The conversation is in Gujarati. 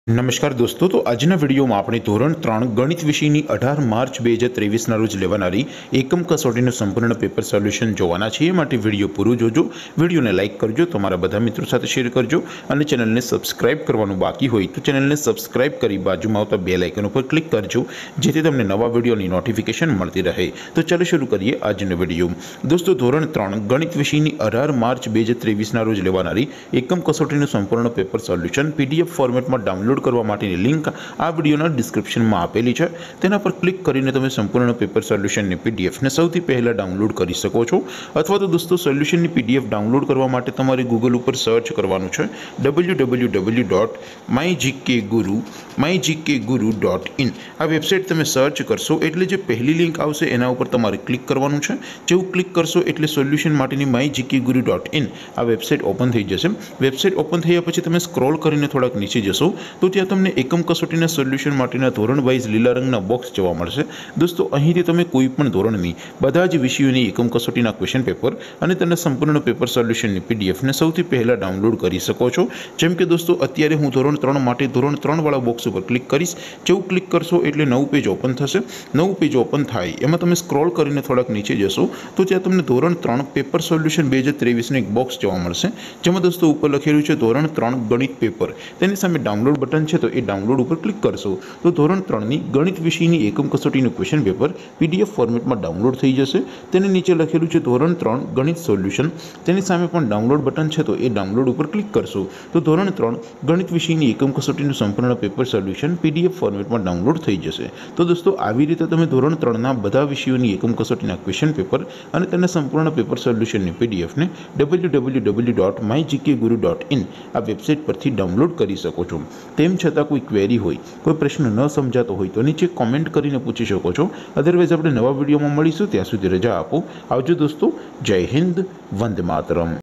नमस्कार दोस्तों, तो आजना विडियो में આપણે ધોરણ 3 ગણિત વિષયની 18 માર્ચ 2023 ના રોજ લેવાનારી એકમ કસોટીનું સંપૂર્ણ પેપર સોલ્યુશન જોવાના છીએ। માટે વિડિયો પૂરો જોજો, વિડિયોને લાઈક કરજો, તમારા બધા મિત્રો સાથે શેર કરજો અને ચેનલને સબસ્ક્રાઇબ કરવાનું બાકી હોય તો ચેનલને સબસ્ક્રાઇબ કરી બાજુમાં આવતા બેલ આઇકન ઉપર ક્લિક કરજો જેથી તમને નવા વિડિયોની નોટિફિકેશન મળતી રહે। તો ચાલો શરૂ કરીએ આજનો વિડિયો। દોસ્તો, ધોરણ 3 ગણિત વિષયની 18 માર્ચ 2023 ના રોજ લેવાનારી એકમ કસોટીનું સંપૂર્ણ પેપર સોલ્યુશન પીડીએફ ફોર્મેટમાં ડાઉનલોડ करवा माटेनी लिंक आ विडियोना डिस्क्रिप्शन में आपेली है। तेना पर क्लिक करीने तमे संपूर्ण पेपर सोल्यूशन ने पीडीएफ ने सौथी पहला डाउनलॉड करी सको छो। अथवा तो दोस्तों सोल्यूशन ની पीडीएफ डाउनलॉड करवा माटे तमारे गूगल पर सर्च करवानुं छे www.mygkguru.in। आ वेबसाइट तमे सर्च करशो एटले जे पहली लिंक आवशे एना उपर तमारे क्लिक करवानुं छे। जेवुं क्लिक करशो एटले सोल्यूशन माटेनी mygkguru.in आ वेबसाइट ओपन थई जशे। वेबसाइट ओपन थया पछी तमे स्क्रॉल करीने थोड़ाक नीचे जशो तो त्यां तमने एकम कसोटीना सोल्यूशन माटेना धोरण वाइज लीला रंगना बॉक्स जोवा मळशे। दोस्तों, અહીંથી તમે કોઈપણ ધોરણની બધા જ વિષયોની એકમ કસોટીના ક્વેશ્ચન પેપર અને તેના સંપૂર્ણ પેપર સોલ્યુશનની પીડીએફ ને સૌથી પહેલા ડાઉનલોડ કરી શકો છો। જેમ કે દોસ્તો, અત્યારે હું ધોરણ 3 માટે ધોરણ 3 વાળા બોક્સ ઉપર ક્લિક કરીશ। જેવું ક્લિક કરશો એટલે નવું પેજ ઓપન થશે। નવું પેજ ઓપન થાય એમાં તમે સ્ક્રોલ કરીને થોડાક નીચે જશો તો ત્યાં તમને ધોરણ 3 પેપર સોલ્યુશન 2023 નું એક બોક્સ જોવા મળશે, જેમાં દોસ્તો ઉપર લખેલું છે ધોરણ 3 ગણિત પેપર। તેની સામે ડાઉનલોડ बटन है तो ये डाउनलॉड पर क्लिक करशो तो धोरण 3 ની ગણિત વિષયની એકમ કસોટીનું ક્વેશ્ચન પેપર पीडीएफ फॉर्मेट में डाउनलॉड થઈ જશે। તેની નીચે લખેલું છે ધોરણ 3 ગણિત સોલ્યુશન, તેની સામે પણ ડાઉનલોડ બટન છે તો એ ડાઉનલોડ ઉપર ક્લિક કરશો તો ધોરણ 3 ગણિત વિષયની એકમ કસોટીનું સંપૂર્ણ પેપર સોલ્યુશન पीडीएफ फॉर्मेट में डाउनलॉड થઈ જશે। તો દોસ્તો, આવી રીતે તમે ધોરણ 3 ના બધા વિષયોની એકમ કસોટીના ક્વેશ્ચન પેપર અને તેના સંપૂર્ણ પેપર સોલ્યુશનની પીડીએફ ને www.mygkguru.in આ વેબસાઇટ પરથી ડાઉનલોડ કરી શકો છો। તેમ છતાં કોઈ ક્વેરી હોય, કોઈ પ્રશ્ન ન સમજાતો હોય તો નીચે કોમેન્ટ કરીને પૂછી શકો છો। અધરવાઇઝ આપણે નવા વિડીયોમાં મળીશું, ત્યાં સુધી રજા આપો। આવજો દોસ્તો, જય હિન્દ, વંદે માતરમ।